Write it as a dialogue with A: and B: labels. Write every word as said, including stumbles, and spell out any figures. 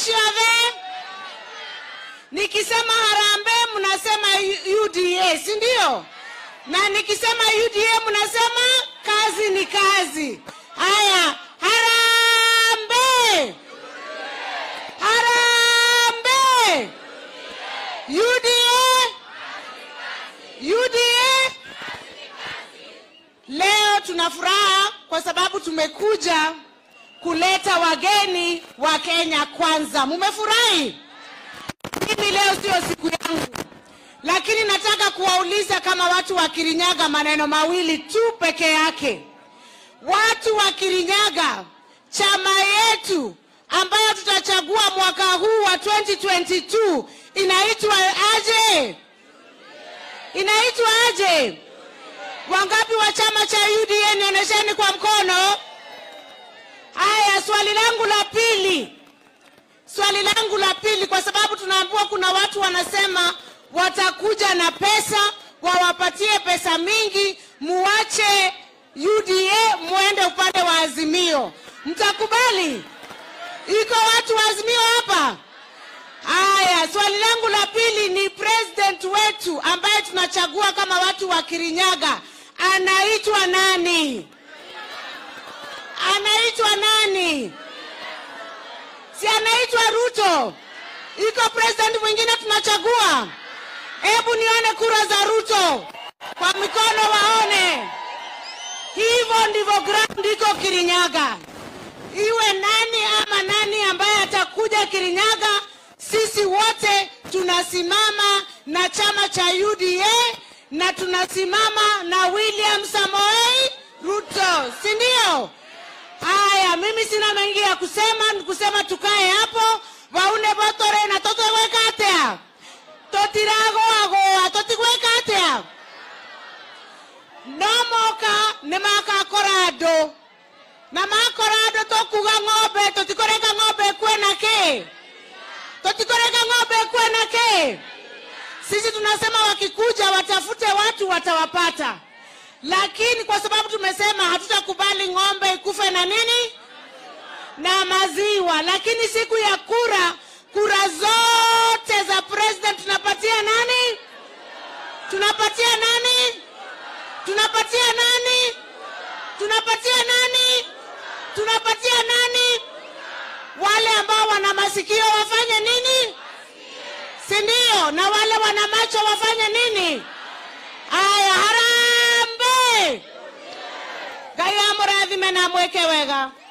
A: ciothe. Nikisema harambee mnasema U D A, si ndio? Na nikisema U D A mnasema kazi ni kazi. Haya, harambee. Harambee. U D A. U D A. Leo tunafuraha kwa sababu tumekuja kuleta wageni wa Kenya kwanza. Mumefurahi? Mimi leo sio siku yangu. Lakini nataka kuwauliza kama watu wa Kirinyaga maneno mawili tu peke yake. Watu wa Kirinyaga, chama yetu ambayo tutachagua mwaka huu wa twenty twenty-two inaitwa aje? Inaitwa aje? Wangapi wa chama cha U D A nionyesheni kwa mkono? Haya, swali langu la pili. Swali langu la pili, kwa sababu tunaambiwa kuna watu wanasema watakuja na pesa, wawapatie pesa mingi, muache U D A muende upande wa Azimio. Mtakubali? Iko watu wa Azimio hapa? Haya, swali langu la pili ni president wetu ambaye tunachagua kama watu wa Kirinyaga. Anaitwa nani? Anaitwa nani? Si anaitwa Ruto? Iko president mwingine tunachagua? Hebu nione kura za Ruto kwa mikono waone. Hivyo ndivyo ground iko Kirinyaga. Iwe nani ama nani ambaye atakuja Kirinyaga, sisi wote tunasimama na chama cha U D A na tunasimama na William Samoei Ruto, si ndio? Haya, mimi sina mengi ya kusema, kusema tukae hapo, waune botore na toto wekatea. Totirago ago, toti wekatea. Nomoka nemaka korado. Na makorado tokuga ng'ombe, totikoreka ng'ombe kwena ke. Totikoreka ng'ombe kwena ke. Sisi tunasema wakikuja watafute watu watawapata. Lakini kwa sababu tumesema hatutakubali ng'ombe ikufe na nini? Na maziwa. Lakini siku ya kura, kura zote za president tunapatia nani? Tunapatia nani? Tunapatia nani? Tunapatia nani? Tunapatia nani? Wale ambao wana masikio wafanye nini? Si ndio? Na wale wana macho wafanye nini? Aya, harambe! Gaya murathi mena mweke wega.